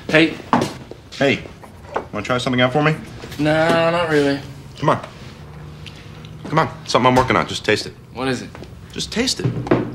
Hey. Hey, wanna try something out for me? Nah, not really. Come on. Come on, something I'm working on. Just taste it. What is it? Just taste it.